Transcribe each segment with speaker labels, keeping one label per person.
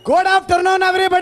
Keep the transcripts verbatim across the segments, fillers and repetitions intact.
Speaker 1: Good afternoon everybody.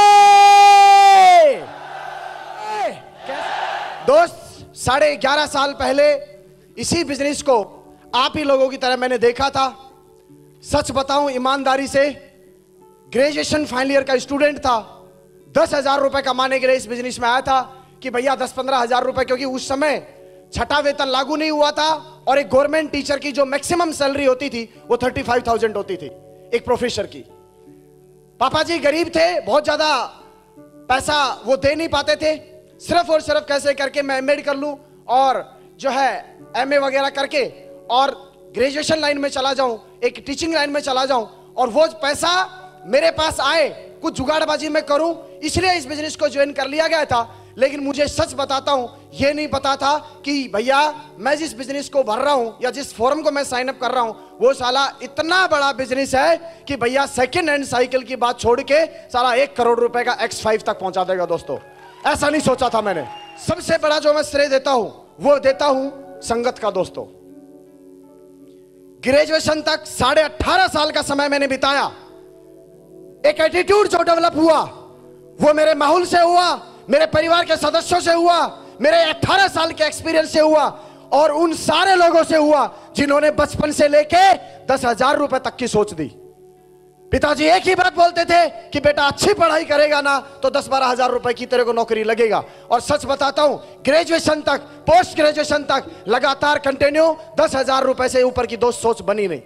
Speaker 1: दोस्त, साढ़े ग्यारह साल पहले इसी बिजनेस को आप ही लोगों की तरह मैंने देखा था। सच बताऊं, ईमानदारी से ग्रेजुएशन फाइनल ईयर का स्टूडेंट था। दस हजार रुपए कमाने के लिए इस बिजनेस में आया था कि भैया दस पंद्रह हजार रुपए, क्योंकि उस समय छठा वेतन लागू नहीं हुआ था और एक गवर्नमेंट टीचर की जो मैक्सिमम सैलरी होती थी वो थर्टी फाइव थाउजेंड होती थी एक प्रोफेसर की। पापा जी गरीब थे, बहुत ज्यादा पैसा वो दे नहीं पाते थे। सिर्फ और सिर्फ कैसे करके मैं एमएड कर लूं और जो है एमए वगैरह करके और ग्रेजुएशन लाइन में चला जाऊं, एक टीचिंग लाइन में चला जाऊं और वो पैसा मेरे पास आए, कुछ जुगाड़बाजी में करूं, इसलिए इस बिजनेस को ज्वाइन कर लिया गया था। लेकिन मुझे सच बताता हूं, यह नहीं पता था कि भैया मैं जिस बिजनेस को भर रहा हूं या जिस फॉर्म को मैं साइन अप कर रहा हूं वो साला इतना बड़ा बिजनेस है कि भैया सेकंड हैंड साइकिल की बात छोड़ के साला एक करोड़ रुपए का एक्स फाइव तक पहुंचा देगा। दोस्तों, ऐसा नहीं सोचा था मैंने। सबसे बड़ा जो मैं श्रेय देता हूं वो देता हूं संगत का। दोस्तों, ग्रेजुएशन तक साढ़े अठारह साल का समय मैंने बिताया। एक एटीट्यूड जो डेवलप हुआ वो मेरे माहौल से हुआ, मेरे परिवार के सदस्यों से हुआ, मेरे अठारह साल के एक्सपीरियंस से हुआ और उन सारे लोगों से हुआ जिन्होंने बचपन से लेके दस हजार रुपए तक की सोच दी। पिताजी एक ही बात बोलते थे कि बेटा अच्छी पढ़ाई करेगा ना तो दस बारह हजार रुपए की तेरे को नौकरी लगेगा। और सच बताता हूं, ग्रेजुएशन तक, पोस्ट ग्रेजुएशन तक लगातार कंटिन्यू दस हजार रुपए से ऊपर की दोस्त सोच बनी नहीं।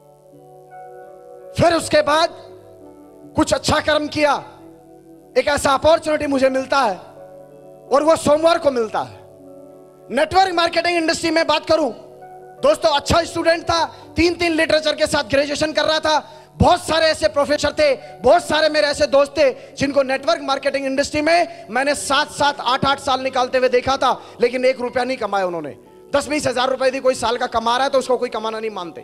Speaker 1: फिर उसके बाद कुछ अच्छा कर्म किया, एक ऐसा अपॉर्चुनिटी मुझे मिलता है और वो सोमवार को मिलता है। नेटवर्क मार्केटिंग इंडस्ट्री में बात करूं दोस्तों, अच्छा स्टूडेंट था, तीन तीन लिटरेचर के साथ ग्रेजुएशन कर रहा था। बहुत सारे ऐसे प्रोफेसर थे, बहुत सारे मेरे ऐसे दोस्त थे जिनको नेटवर्क मार्केटिंग इंडस्ट्री में मैंने सात सात आठ आठ साल निकालते हुए देखा था, लेकिन एक रुपया नहीं कमाया उन्होंने। दस बीस हजार रुपए यदि कोई साल का कमा रहा है तो उसको कोई कमाना नहीं मानते।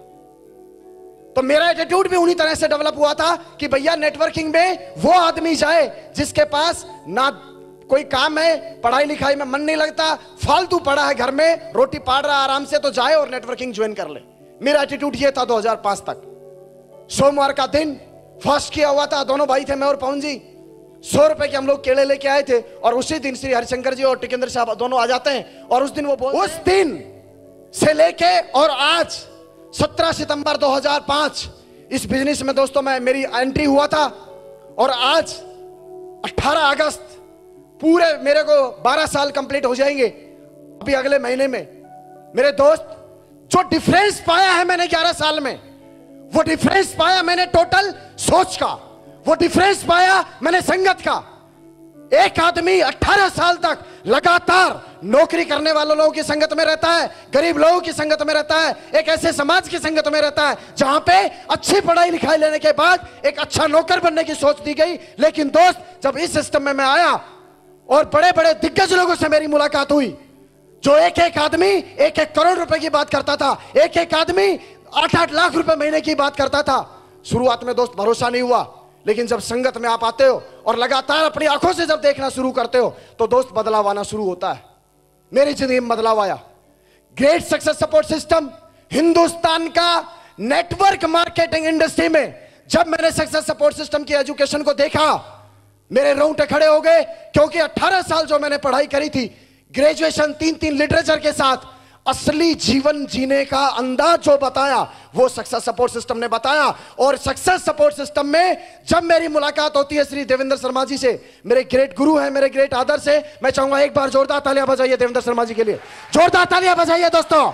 Speaker 1: तो मेरा एटीट्यूड भी उन्हीं तरह से डेवलप हुआ था कि भैया नेटवर्किंग में वो आदमी जाए जिसके पास ना कोई काम है, पढ़ाई लिखाई में मन नहीं लगता, फालतू पड़ा है घर में, रोटी पाड़ रहा है आराम से, तो जाए और नेटवर्किंग ज्वाइन कर ले। मेरा एटीट्यूड ये था दो हज़ार पाँच तक। सोमवार का दिन फर्स्ट किया हुआ था, दोनों भाई थे मैं और पवन जी। सौ रुपए के हम लोग केले लेके आए थे और उसी दिन श्री हरिशंकर जी और टिकेंद्र साहब दोनों आ जाते हैं और उस दिन वो बोल उस दिन से लेके और आज सत्रह सितंबर दो हज़ार पाँच इस बिजनेस में दोस्तों मैं मेरी एंट्री हुआ था और आज अठारह अगस्त पूरे मेरे को बारह साल कंप्लीट हो जाएंगे अभी अगले महीने में। मेरे दोस्त, जो डिफरेंस पाया है मैंने ग्यारह साल में, वो डिफरेंस पाया मैंने टोटल सोच का, वो डिफरेंस पाया मैंने संगत का। एक आदमी अठारह साल तक लगातार नौकरी करने वाले लोगों की संगत में रहता है, गरीब लोगों की संगत में रहता है, एक ऐसे समाज की संगत में रहता है जहां पे अच्छी पढ़ाई लिखाई लेने के बाद एक अच्छा नौकर बनने की सोच दी गई। लेकिन दोस्त, जब इस सिस्टम में मैं आया और बड़े बड़े दिग्गज लोगों से मेरी मुलाकात हुई, जो एक एक आदमी एक एक करोड़ रुपए की बात करता था, एक एक आदमी आठ आठ लाख रुपए महीने की बात करता था। शुरुआत में दोस्त भरोसा नहीं हुआ, लेकिन जब संगत में आप आते हो और लगातार अपनी आंखों से जब देखना शुरू करते हो तो दोस्त बदलाव आना शुरू होता है। मेरी जिंदगी में बदलाव आया। Great success support system, Hindustan का नेटवर्क मार्केटिंग इंडस्ट्री में जब मैंने सक्सेस सपोर्ट सिस्टम की एजुकेशन को देखा, मेरे रोंगटे खड़े हो गए, क्योंकि अठारह साल जो मैंने पढ़ाई करी थी, ग्रेजुएशन तीन तीन लिटरेचर के साथ, असली जीवन जीने का अंदाज जो बताया वो सक्सेस सपोर्ट सिस्टम ने बताया। और सक्सेस सपोर्ट सिस्टम में जब मेरी मुलाकात होती है श्री देवेंद्र शर्मा जी से, मेरे ग्रेट गुरु हैं, मेरे ग्रेट आदर्श है, मैं चाहूंगा एक बार जोरदार तालियां बजाइए देवेंद्र शर्मा जी के लिए, जोरदार तालियां बजाइए दोस्तों।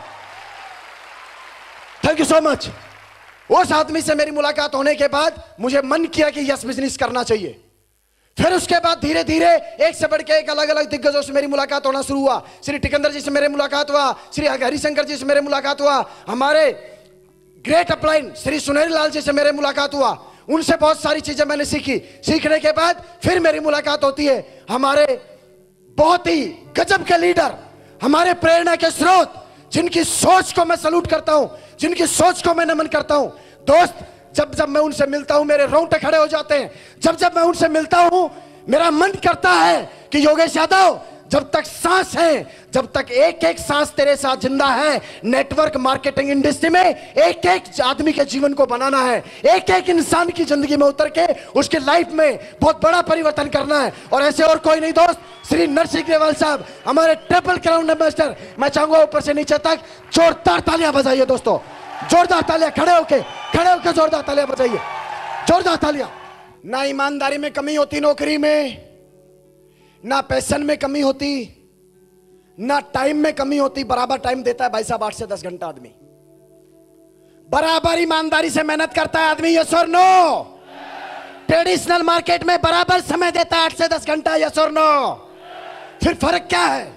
Speaker 1: Thank you so much. उस आदमी से मेरी मुलाकात होने के बाद मुझे मन किया कि यस बिजनेस करना चाहिए। फिर उसके बाद धीरे धीरे एक से बढ़ के एक अलग अलग दिग्गजों से मेरी मुलाकात होना शुरू हुआ। श्री टिकेंद्र जी से मेरी मुलाकात हुआ, श्री हरिशंकर जी से मेरी मुलाकात हुआ, हमारे ग्रेट अपलाइन श्री सुनहरी लाल जी से मेरी मुलाकात हुआ। उनसे बहुत सारी चीजें मैंने सीखी। सीखने के बाद फिर मेरी मुलाकात होती है हमारे बहुत ही गजब के लीडर, हमारे प्रेरणा के स्रोत, जिनकी सोच को मैं सलूट करता हूं, जिनकी सोच को मैं नमन करता हूं। दोस्त, जब जब मैं उनसे मिलता हूं मेरे रोंगटे खड़े हो जाते हैं। जब जब मैं उनसे मिलता हूं मेरा मन करता है कि योगेश यादव जब तक सांस है, जब तक एक एक सांस तेरे साथ जिंदा है, नेटवर्क मार्केटिंग इंडस्ट्री में एक एक आदमी के जीवन को बनाना है, एक एक इंसान की जिंदगी में उतर के उसके लाइफ में बहुत बड़ा परिवर्तन करना है। और ऐसे और कोई नहीं दोस्त, श्री नरसिंह ग्रेवाल साहब, हमारे ट्रिपल क्राउन एम्बेसडर। मैं चाहूंगा ऊपर से नीचे तक जोरदार तालियां बजाइए दोस्तों, जोरदार तालियां, खड़े होके खड़े होके जोरदार तालियां बजाइए, जोरदार तालियां। ना ईमानदारी में कमी होती नौकरी में, ना पैशन में कमी होती, ना टाइम में कमी होती। बराबर टाइम देता है भाई साहब, आठ से दस घंटा आदमी बराबर ईमानदारी से मेहनत करता है आदमी, यस और नो। ट्रेडिशनल मार्केट में बराबर समय देता है, आठ से दस घंटा, यस और नो। फिर फर्क क्या है?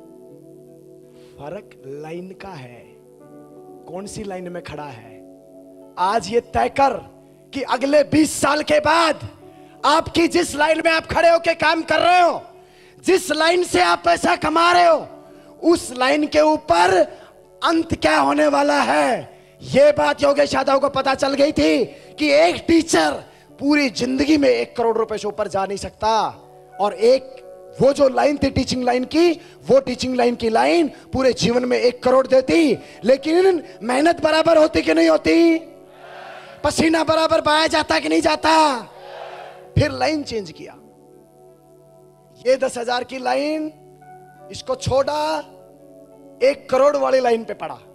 Speaker 1: फर्क लाइन का है, कौन सी लाइन में खड़ा है। आज ये तय कर कि अगले बीस साल के बाद आपकी जिस लाइन में आप खड़े होकर काम कर रहे हो, जिस लाइन से आप पैसा कमा रहे हो, उस लाइन के ऊपर अंत क्या होने वाला है। यह बात योगेश यादव को पता चल गई थी कि एक टीचर पूरी जिंदगी में एक करोड़ रुपए से ऊपर जा नहीं सकता, और एक वो जो लाइन थी टीचिंग लाइन की, वो टीचिंग लाइन की लाइन पूरे जीवन में एक करोड़ देती। लेकिन मेहनत बराबर होती कि नहीं होती, पसीना बराबर बहाया जाता कि नहीं जाता। फिर लाइन चेंज किया, ये दस हजार की लाइन, इसको छोड़ा, एक करोड़ वाली लाइन पे पड़ा,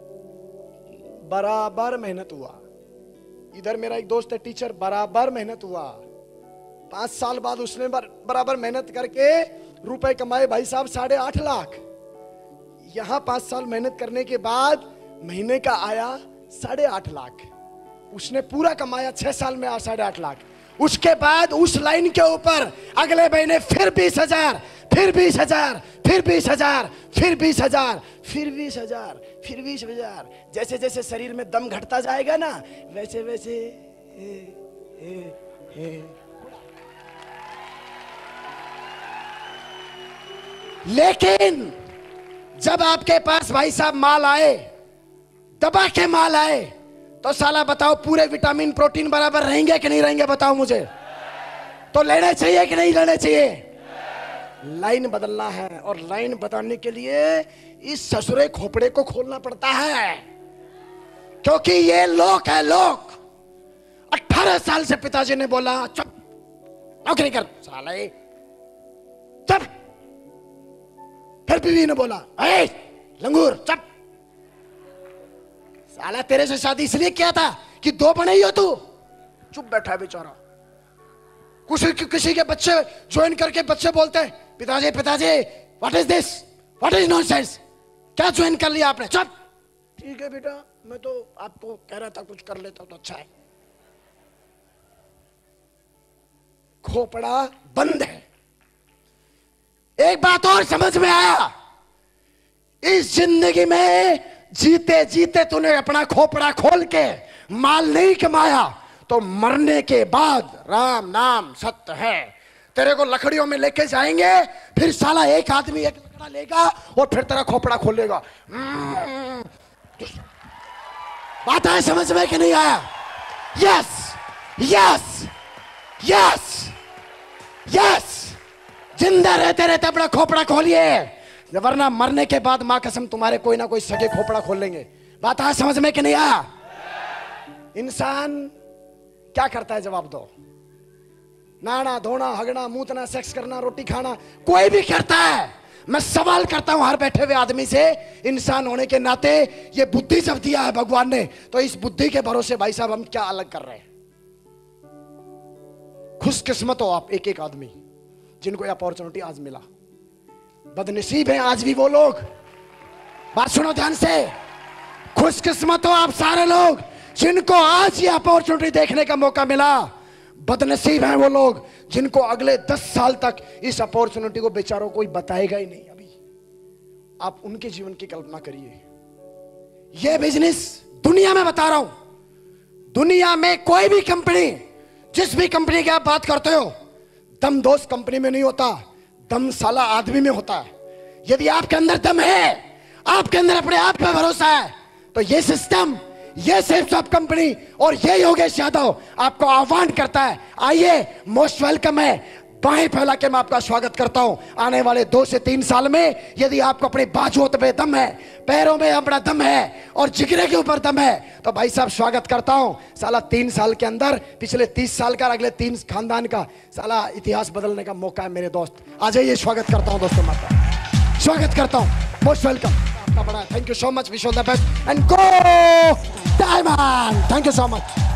Speaker 1: बराबर मेहनत हुआ। इधर मेरा एक दोस्त है टीचर, बराबर मेहनत हुआ। पांच साल बाद उसने बराबर मेहनत करके रुपए कमाए भाई साहब साढ़े आठ लाख। यहां पांच साल मेहनत करने के बाद महीने का आया साढ़े आठ लाख। उसने पूरा कमाया छह साल में आ साढ़े आठ लाख। उसके बाद उस लाइन के ऊपर अगले महीने फिर बीस हजार, फिर बीस हजार, फिर बीस हजार, फिर बीस हजार, फिर बीस हजार, फिर बीस हजार। जैसे जैसे शरीर में दम घटता जाएगा ना, वैसे वैसे ए, ए, ए। लेकिन जब आपके पास भाई साहब माल आए, दबा के माल आए, तो साला बताओ पूरे विटामिन प्रोटीन बराबर रहेंगे कि नहीं रहेंगे, बताओ मुझे। तो लेने चाहिए कि नहीं लेने चाहिए? लाइन बदलना है, और लाइन बदलने के लिए इस ससुरे खोपड़े को खोलना पड़ता है, क्योंकि ये लोग है लोग। अठारह साल से पिताजी ने बोला चुप नौकरी कर साले, चुप। फिर बीवी ने बोला ए लंगूर चुप, साला तेरे से शादी इसलिए किया था कि दो बने ही हो तू। चुप बैठा है बेचारा। किसी किसी के बच्चे ज्वाइन करके बच्चे बोलते हैं पिताजी पिताजी what is this, what is nonsense, क्या ज्वाइन कर लिया आपने। चुप, ठीक है बेटा, मैं तो आपको कह रहा था कुछ कर लेता तो अच्छा है। खोपड़ा बंद है। एक बात और समझ में आया, इस जिंदगी में जीते जीते तूने अपना खोपड़ा खोल के माल नहीं कमाया, तो मरने के बाद राम नाम सत्य है। तेरे को लकड़ियों में लेके जाएंगे, फिर साला एक आदमी एक लकड़ा लेगा और फिर तेरा खोपड़ा खोलेगा। बात है समझ में कि नहीं आया? Yes yes yes yes. जिंदा रहते रहते अपना खोपड़ा खोलिए, वरना मरने के बाद मां कसम तुम्हारे कोई ना कोई सगे खोपड़ा खोल लेंगे। बात है समझ में कि नहीं आया? इंसान क्या करता है जवाब दो। नहाना धोना हगना मूतना सेक्स करना रोटी खाना कोई भी करता है। मैं सवाल करता हूं हर बैठे हुए आदमी से, इंसान होने के नाते ये बुद्धि जब दिया है भगवान ने, तो इस बुद्धि के भरोसे भाई साहब हम क्या अलग कर रहे हैं। खुशकिस्मत हो आप एक एक आदमी जिनको ये अपॉर्चुनिटी आज मिला। बदनसीब है आज भी वो लोग, बात सुनो ध्यान से, खुशकिस्मत हो आप सारे लोग जिनको आज ये अपॉर्चुनिटी देखने का मौका मिला। बदनसीब हैं वो लोग जिनको अगले दस साल तक इस अपॉर्चुनिटी को बेचारों कोई बताएगा ही नहीं। अभी आप उनके जीवन की कल्पना करिए। ये बिजनेस दुनिया में बता रहा हूं, दुनिया में कोई भी कंपनी, जिस भी कंपनी की आप बात करते हो, दम दोस्त कंपनी में नहीं होता, दम साला आदमी में होता है। यदि आपके अंदर दम है, आपके अंदर अपने आप पे भरोसा है, तो ये सिस्टम, ये सेल्फ ऑफ कंपनी और ये योगेश यादव आपको आह्वान करता है, आइए मोस्ट वेलकम है। बाहें फैला के मैं आपका स्वागत करता हूं। आने वाले दो से तीन साल में यदि आपको अपने बाजुओं पे दम है, पैरों में अपना दम है और जिगरे के ऊपर दम है, तो भाई साहब स्वागत करता हूं। साला तीन साल के अंदर पिछले तीस साल का, अगले तीन खानदान का साला इतिहास बदलने का मौका है मेरे दोस्त। आ जाइए, स्वागत करता हूं दोस्तों, माता स्वागत करता हूं, मोस्ट वेलकम। आपका बड़ा thank you so much, wish all the best and go diamond. Thank you so much.